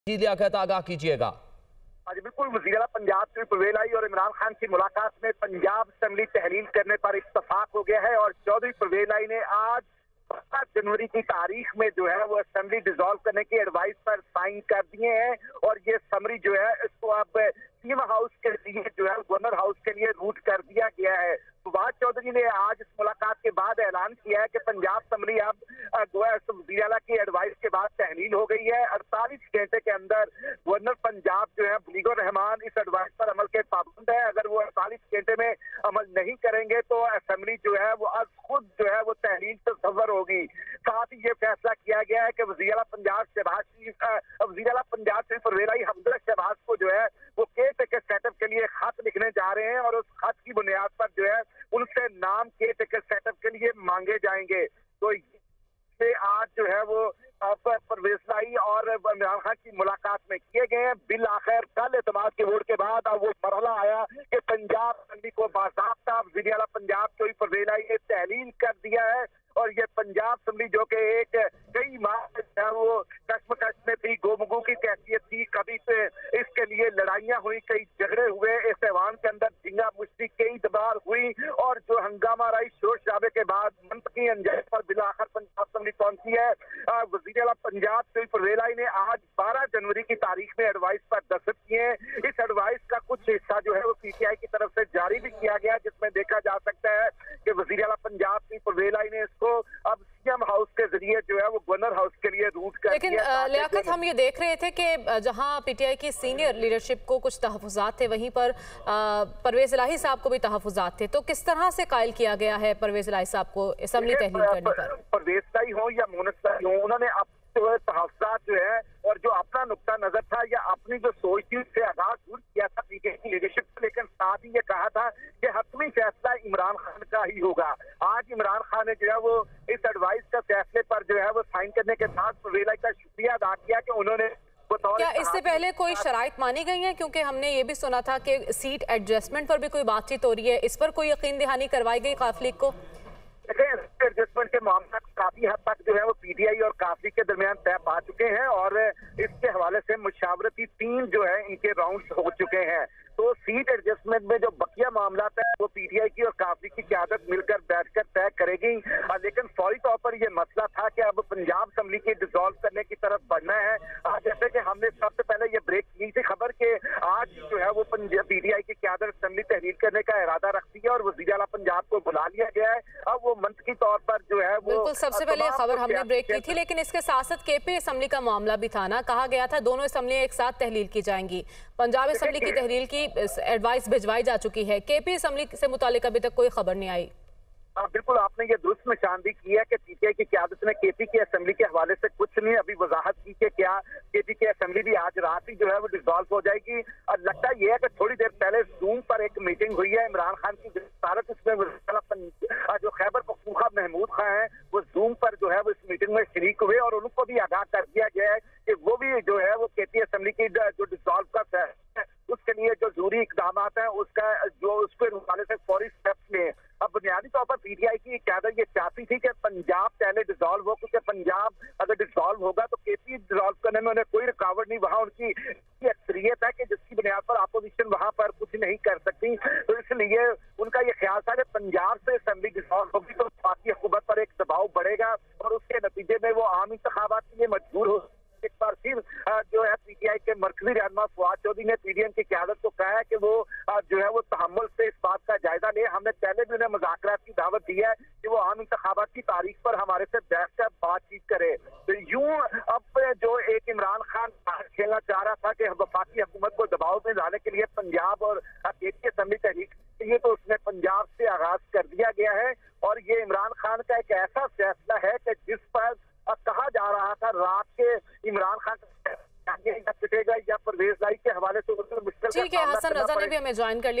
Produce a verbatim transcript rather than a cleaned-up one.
जी लियाकत आगाह कीजिएगा। आज बिल्कुल वज़ीर आला पंजाब से परवेज लाई और इमरान खान की मुलाकात में पंजाब असेंबली तहलील करने पर इत्तफाक हो गया है और चौधरी परवेज लाई ने आज सात जनवरी की तारीख में जो है वो असेंबली डिसॉल्व करने की एडवाइस पर साइन कर दिए हैं और ये समरी जो है इसको अब सीएम हाउस के लिए जो है गवर्नर हाउस के लिए रूट कर दिया गया है। फवाद चौधरी ने आज इस मुलाकात के बाद ऐलान किया है कि पंजाब असेंबली अब वज़ीर आला की एडवाइस के बाद तहलील हो गई है। अड़तालीस घंटे के अंदर गवर्नर पंजाब जो है मुजीबुर रहमान इस एडवाइस पर अमल के पाबंद है। अगर वो अड़तालीस घंटे में अमल नहीं करेंगे तो असेंबली जो है वो अब खुद जो है वो तहलील तस्वर होगी। साथ ही ये फैसला किया गया है कि वज़ीर आला पंजाब शहबाज शरीफ वज़ीर आला पंजाब से परवेज लाई हमजा शहबाज को जो है वो केयर टेकर सेटअप के लिए खत लिखने जा रहे हैं और उस खत की बुनियाद पर जो है उनसे नाम केयर टेकर सेटअप के लिए मांगे जाएंगे। तो ये आज जो है वो परवेज लाई और इमरान खान की मुलाकात में किए गए हैं। बिल आखिर कल एतमाद के वोट के बाद अब वो मरहला आया कि पंजाब असेंबली को बाज़ाब्ता वज़ीर आला पंजाब चौधरी परवेज लाई ने तहलील कर दिया है और ये पंजाब असेंबली जो कि एक कई माह वो कश्मकश में थी, गोमगू की कैफियत थी, कभी से इसके लिए लड़ाइयां हुई, कई झगड़े हुए, इस ऐवान के अंदर झिंगा मुश्ती कई दबार हुई और जो हंगामा रही शोर शराबे के बाद मंतकी अंजाम पर बिल आखिर पंजाब असेंबली पहुंची है। वज़ीर आला पंजाब चौधरी परवेज लाई ने आज बारह जनवरी की तारीख में एडवाइस पर दस्तखत किए हैं। इस एडवाइस का कुछ हिस्सा जो है वो पीटीआई की तरफ से जारी भी किया गया जिसमें देखा जा सकता है कि वज़ीर आला पंजाब चौधरी परवेज लाई ने इसको अब सीएम हाउस के जरिए जो है वो गवर्नर हाउस के लिए रूट कर लेकिन लियाकत हम ये देख रहे थे कि जहां पीटीआई की सीनियर लीडरशिप को कुछ तहफ़्फ़ुज़ात थे वहीं पर परवेज इलाही साहब को भी तहफ़्फ़ुज़ात थे, तो किस तरह से कायल किया गया है परवेज इलाही साहब को असेंबली तहलील करने पर? परवेज इलाही हो या मोनस इलाही हो, उन्होंने अब तहफ़्फ़ुज़ात जो है और जो अपना नुक्ता नजर था या अपनी जो सोच थी उससे आगाह दूर किया था पीटीआई की लीडरशिप को, लेकिन साथ ही ये कहा था कि हतमी फैसला इमरान खान का ही होगा। आज इमरान खान ने जो है वो इस एडवाइस का फैसले पर जो है वो साइन करने के बाद परवेज लाई का शुक्रिया अदा किया कि उन्होंने क्या इससे पहले कोई शराइत मानी गई है? क्योंकि हमने ये भी सुना था कि सीट एडजस्टमेंट पर भी कोई बातचीत हो रही है, इस पर कोई यकीन दहानी करवाई गई काफ लीग को? एडजस्टमेंट के मामला काफी हद तक जो है वो पीटीआई और काफ लीग के दरमियान तय पा चुके हैं और इसके हवाले से मुशावरती तीन जो है इनके राउंड हो चुके हैं। तो सीट एडजस्टमेंट में जो बकिया मामला है वो पीटीआई की और काफ लीग की क़यादत मिलकर बैठकर तय करेगी। लेकिन फौरी तौर पर यह मसला था कि अब पंजाब असेंबली की डिसॉल्व करने की तरफ बढ़ना है। जैसे कि हमने सबसे पहले ये ब्रेक की थी खबर के आज जो है वो पीटीआई की क़यादत असेंबली तहलील करने का इरादा रखती है और वज़ीर आला पंजाब को बुला लिया गया है। अब वो मंतकी तौर पर जो है वो बिल्कुल सबसे पहले खबर हमने ब्रेक की थी, लेकिन इसके साथ साथ केपी असेंबली का मामला भी था ना, कहा गया था दोनों असेंबली एक साथ तहलील की जाएंगी। पंजाब असेंबली की तहलील की एडवाइस भिजवाई जा चुकी है, केपी असेंबली से मुतालिक अभी तक कोई खबर नहीं आई। हाँ बिल्कुल, आपने ये दुरुस्त निशानदी की है कि पीटीआई की क़यादत ने केपी की असेंबली के हवाले से कुछ नहीं अभी वजाहत की कि क्या केपी की असेंबली भी आज रात ही जो है वो डिसॉल्व हो जाएगी। और लगता ये है कि थोड़ी देर पहले जूम पर एक मीटिंग हुई है इमरान खान की गिरफ्तारत, उसमें जो खैबर पख्तूनख्वा महमूद खां है वो जूम पर जो है वो इस मीटिंग में शरीक हुए और उनको भी आगाह कर दिया गया है कि वो भी जो है वो केपी असेंबली की जो डिसॉल्व का फैसला है उसके लिए जो जरूरी इकदाम है उसका जो उसके हवाले से फौरी स्टेप्स लें। अब बुनियादी तौर पर पीटीआई की क़यादत ये चाहती थी कि पंजाब पहले डिसॉल्व हो, क्योंकि पंजाब अगर डिसॉल्व होगा तो केपी डिसॉल्व करने में उन्हें कोई रुकावट नहीं, वहाँ उनकी अक्सरियत है कि जिसकी बुनियाद पर अपोजिशन वहाँ पर कुछ नहीं कर सकती। तो इसलिए उनका ये ख्याल था कि पंजाब से असेंबली डिसॉल्व होगी तो बाकी हुकूमत पर एक दबाव बढ़ेगा और उसके नतीजे में वो आम इंतखाबात के लिए मजबूर हो। एक बार फिर जो है पीटीआई के मरकजी रहनुमा फवाद चौधरी ने पीडीएम की क़यादत को कहा है कि वो जो है वो तहम्मुल से इस बात का जायजा ले। हमने पहले भी उन्हें मुज़ाकरात की दावत दी है कि वो आम इंतखाबात की तारीख पर हमारे से बैठकर बातचीत करे। तो यूं अब जो एक इमरान खान खेलना चाह रहा था कि वफाकी हुकूमत को दबाव में लाने के लिए पंजाब और केपी असेंबली तहरीक चाहिए, तो उसने पंजाब से आगाज कर दिया गया है और ये इमरान खान का एक ऐसा फैसला है कि जिस पर कहा जा रहा था रात के इमरान खान पिटेगा या परवेज लाई के हवाले से मुश्किल। ठीक है, हसन रजा ने भी हमें ज्वाइन कर लिया।